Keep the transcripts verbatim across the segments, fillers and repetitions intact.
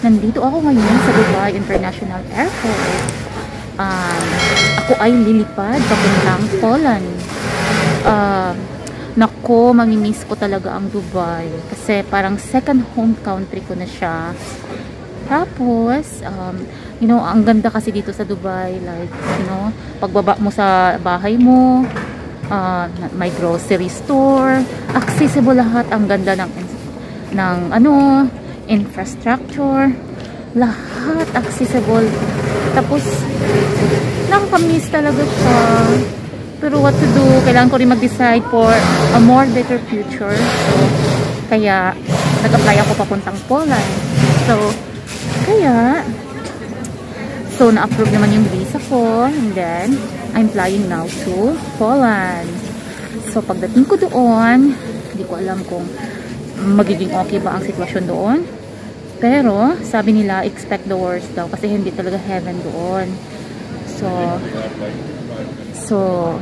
Nandito ako ngayon sa Dubai International Airport. Um, ako ay lilipad papuntang Poland. Uh, nako, mamimiss ko talaga ang Dubai. Kasi parang second home country ko na siya. Tapos, um, you know, ang ganda kasi dito sa Dubai. Like, you know, pagbaba mo sa bahay mo, uh, may grocery store, accessible lahat. Ang ganda ng, ng ano, infrastructure. Lahat accessible. Tapos, nakakamiss talaga siya. Pero what to do? Kailangan ko rin mag-decide for a more better future. So, kaya, nag-apply ako papuntang Poland. So, kaya, so, na-approve naman yung visa ko. And then, I'm flying now to Poland. So, pagdating ko doon, hindi ko alam kung magiging okay ba ang sitwasyon doon. Pero, sabi nila, expect the worst daw. Kasi hindi talaga heaven doon. So, so,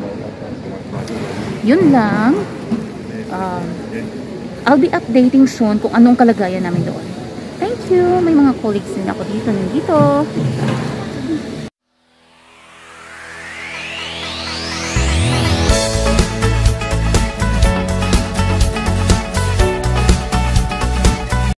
yun lang. Um, I'll be updating soon kung anong kalagayan namin doon. Thank you. May mga colleagues din ako dito. Nandito.